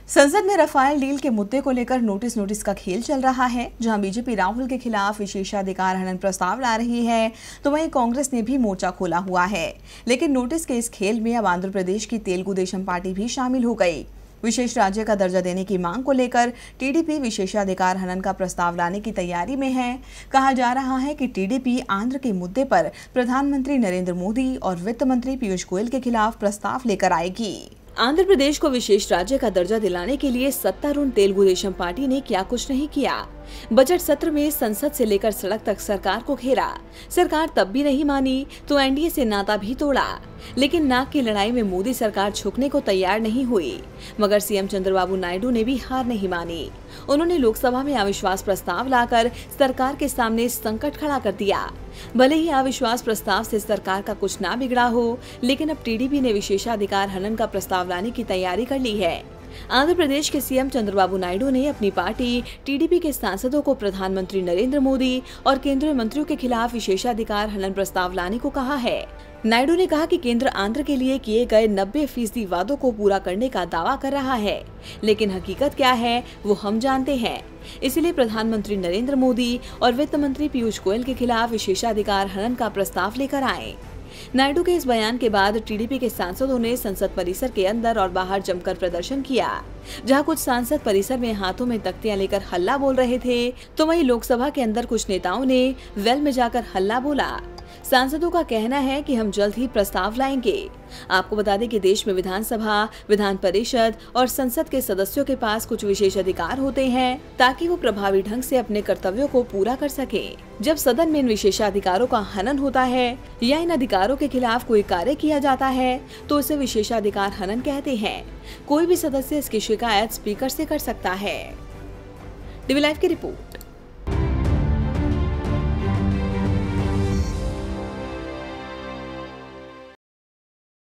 संसद में Rafale deal के मुद्दे को लेकर नोटिस का खेल चल रहा है। जहां बीजेपी राहुल के खिलाफ विशेषाधिकार हनन प्रस्ताव ला रही है, तो वहीं कांग्रेस ने भी मोर्चा खोला हुआ है। लेकिन नोटिस के इस खेल में अब आंध्र प्रदेश की तेलुगु देशम पार्टी भी शामिल हो गई। विशेष राज्य का दर्जा देने की मांग को लेकर टीडीपी विशेषाधिकार हनन का प्रस्ताव लाने की तैयारी में है। कहा जा रहा है कि टीडीपी आंध्र के मुद्दे पर प्रधानमंत्री नरेंद्र मोदी और वित्त मंत्री पीयूष गोयल के खिलाफ प्रस्ताव लेकर आएगी। आंध्र प्रदेश को विशेष राज्य का दर्जा दिलाने के लिए सत्तारूढ़ तेलुगु देशम पार्टी ने क्या कुछ नहीं किया। बजट सत्र में संसद से लेकर सड़क तक सरकार को घेरा। सरकार तब भी नहीं मानी तो एनडीए से नाता भी तोड़ा। लेकिन नाक की लड़ाई में मोदी सरकार झुकने को तैयार नहीं हुई। मगर सीएम चंद्रबाबू नायडू ने भी हार नहीं मानी। उन्होंने लोकसभा में अविश्वास प्रस्ताव लाकर सरकार के सामने संकट खड़ा कर दिया। भले ही अविश्वास प्रस्ताव से सरकार का कुछ ना बिगड़ा हो, लेकिन अब टीडीपी ने विशेषाधिकार हनन का प्रस्ताव लाने की तैयारी कर ली है। आंध्र प्रदेश के सीएम चंद्रबाबू नायडू ने अपनी पार्टी टीडीपी के सांसदों को प्रधानमंत्री नरेंद्र मोदी और केंद्रीय मंत्रियों के खिलाफ विशेषाधिकार हनन प्रस्ताव लाने को कहा है। नायडू ने कहा कि केंद्र आंध्र के लिए किए गए 90% वादों को पूरा करने का दावा कर रहा है, लेकिन हकीकत क्या है वो हम जानते हैं। इसलिए प्रधानमंत्री नरेंद्र मोदी और वित्त मंत्री पीयूष गोयल के खिलाफ विशेषाधिकार हनन का प्रस्ताव लेकर आए। नायडू के इस बयान के बाद टीडीपी के सांसदों ने संसद परिसर के अंदर और बाहर जमकर प्रदर्शन किया। जहां कुछ सांसद परिसर में हाथों में तख्तियां लेकर हल्ला बोल रहे थे, तो वहीं लोकसभा के अंदर कुछ नेताओं ने वेल में जाकर हल्ला बोला। सांसदों का कहना है कि हम जल्द ही प्रस्ताव लाएंगे। आपको बता दें कि देश में विधानसभा, विधान परिषद और संसद के सदस्यों के पास कुछ विशेष अधिकार होते हैं, ताकि वो प्रभावी ढंग से अपने कर्तव्यों को पूरा कर सकें। जब सदन में इन विशेषाधिकारों का हनन होता है या इन अधिकारों के खिलाफ कोई कार्य किया जाता है, तो उसे विशेषाधिकार हनन कहते हैं। कोई भी सदस्य इसकी शिकायत स्पीकर से कर सकता है। डीवी लाइव की रिपोर्ट।